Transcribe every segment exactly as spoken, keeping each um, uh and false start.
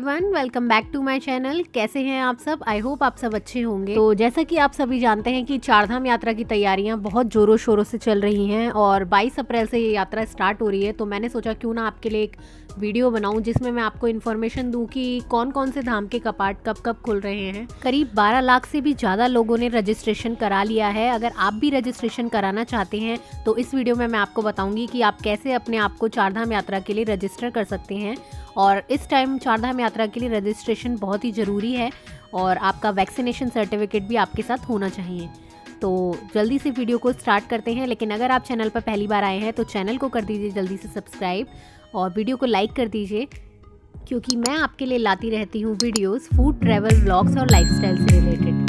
Everyone, welcome back to my channel. कैसे हैं आप सब? आई होप आप सब अच्छे होंगे। तो जैसा कि आप सभी जानते हैं कि चारधाम यात्रा की तैयारियां बहुत जोरों शोरों से चल रही हैं और बाईस अप्रैल से ये यात्रा स्टार्ट हो रही है। तो मैंने सोचा क्यों ना आपके लिए एक वीडियो बनाऊं जिसमें मैं आपको इन्फॉर्मेशन दूं कि कौन कौन से धाम के कपाट कब कब खुल रहे हैं। करीब बारह लाख से भी ज़्यादा लोगों ने रजिस्ट्रेशन करा लिया है। अगर आप भी रजिस्ट्रेशन कराना चाहते हैं तो इस वीडियो में मैं आपको बताऊंगी कि आप कैसे अपने आप को चारधाम यात्रा के लिए रजिस्टर कर सकते हैं। और इस टाइम चारधाम यात्रा के लिए रजिस्ट्रेशन बहुत ही ज़रूरी है और आपका वैक्सीनेशन सर्टिफिकेट भी आपके साथ होना चाहिए। तो जल्दी से वीडियो को स्टार्ट करते हैं। लेकिन अगर आप चैनल पर पहली बार आए हैं तो चैनल को कर दीजिए जल्दी से सब्सक्राइब और वीडियो को लाइक कर दीजिए, क्योंकि मैं आपके लिए लाती रहती हूँ वीडियोस फूड, ट्रैवल, व्लॉग्स और लाइफस्टाइल से रिलेटेड।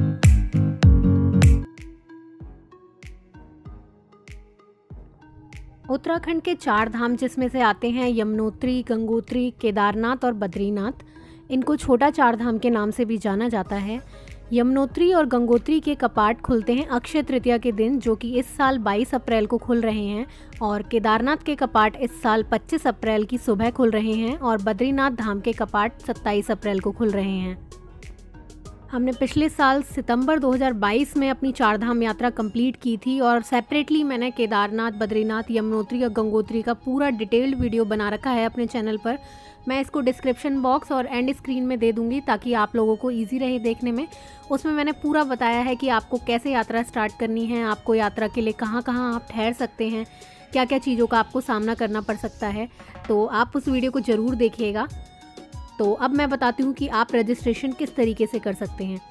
उत्तराखंड के चार धाम जिसमें से आते हैं यमुनोत्री, गंगोत्री, केदारनाथ और बद्रीनाथ। इनको छोटा चार धाम के नाम से भी जाना जाता है। यमुनोत्री और गंगोत्री के कपाट खुलते हैं अक्षय तृतीया के दिन, जो कि इस साल बाईस अप्रैल को खुल रहे हैं। और केदारनाथ के कपाट इस साल पच्चीस अप्रैल की सुबह खुल रहे हैं और बद्रीनाथ धाम के कपाट सत्ताईस अप्रैल को खुल रहे हैं। हमने पिछले साल सितंबर दो हज़ार बाईस में अपनी चारधाम यात्रा कंप्लीट की थी और सेपरेटली मैंने केदारनाथ, बद्रीनाथ, यमुनोत्री और गंगोत्री का पूरा डिटेल्ड वीडियो बना रखा है अपने चैनल पर। मैं इसको डिस्क्रिप्शन बॉक्स और एंड स्क्रीन में दे दूंगी ताकि आप लोगों को इजी रहे देखने में। उसमें मैंने पूरा बताया है कि आपको कैसे यात्रा स्टार्ट करनी है, आपको यात्रा के लिए कहाँ कहाँ आप ठहर सकते हैं, क्या क्या चीज़ों का आपको सामना करना पड़ सकता है। तो आप उस वीडियो को ज़रूर देखिएगा। तो अब मैं बताती हूँ कि आप रजिस्ट्रेशन किस तरीके से कर सकते हैं।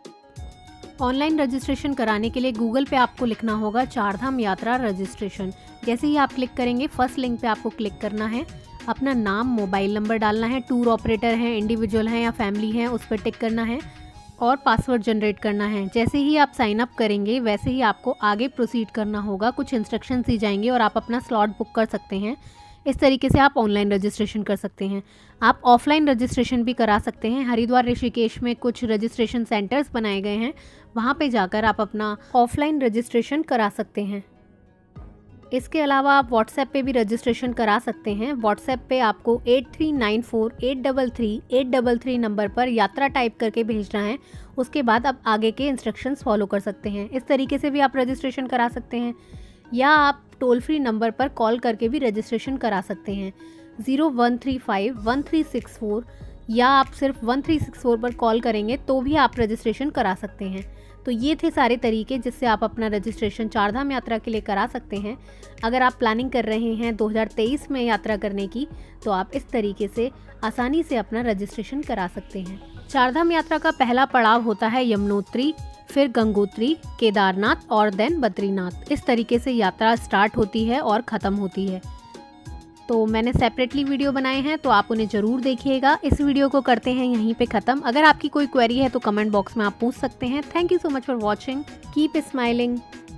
ऑनलाइन रजिस्ट्रेशन कराने के लिए गूगल पे आपको लिखना होगा चारधाम यात्रा रजिस्ट्रेशन। जैसे ही आप क्लिक करेंगे फर्स्ट लिंक पे आपको क्लिक करना है, अपना नाम, मोबाइल नंबर डालना है, टूर ऑपरेटर है, इंडिविजुअल है या फैमिली है उस पर टिक करना है और पासवर्ड जनरेट करना है। जैसे ही आप साइन अप करेंगे वैसे ही आपको आगे प्रोसीड करना होगा। कुछ इंस्ट्रक्शंस दी जाएंगे और आप अपना स्लॉट बुक कर सकते हैं। इस तरीके से आप ऑनलाइन रजिस्ट्रेशन कर सकते हैं। आप ऑफलाइन रजिस्ट्रेशन भी करा सकते हैं। हरिद्वार, ऋषिकेश में कुछ रजिस्ट्रेशन सेंटर्स बनाए गए हैं, वहाँ पे जाकर आप अपना ऑफलाइन रजिस्ट्रेशन करा सकते हैं। इसके अलावा आप व्हाट्सएप पे भी रजिस्ट्रेशन करा सकते हैं। व्हाट्सएप पे आपको eight three nine four eight three three eight three three number पर यात्रा टाइप करके भेजना है। उसके बाद आप आगे के इंस्ट्रक्शंस फॉलो कर सकते हैं। इस तरीके से भी आप रजिस्ट्रेशन करा सकते हैं या आप टोल फ्री नंबर पर कॉल करके भी रजिस्ट्रेशन करा सकते हैं zero one three five one three six four, या आप सिर्फ वन थ्री सिक्स फोर पर कॉल करेंगे तो भी आप रजिस्ट्रेशन करा सकते हैं। तो ये थे सारे तरीके जिससे आप अपना रजिस्ट्रेशन चारधाम यात्रा के लिए करा सकते हैं। अगर आप प्लानिंग कर रहे हैं दो हज़ार तेईस में यात्रा करने की तो आप इस तरीके से आसानी से अपना रजिस्ट्रेशन करा सकते हैं। चारधाम यात्रा का पहला पड़ाव होता है यमुनोत्री, फिर गंगोत्री, केदारनाथ और देन बद्रीनाथ। इस तरीके से यात्रा स्टार्ट होती है और ख़त्म होती है। तो मैंने सेपरेटली वीडियो बनाए हैं तो आप उन्हें ज़रूर देखिएगा। इस वीडियो को करते हैं यहीं पे ख़त्म। अगर आपकी कोई क्वेरी है तो कमेंट बॉक्स में आप पूछ सकते हैं। Thank you so much for watching. Keep smiling.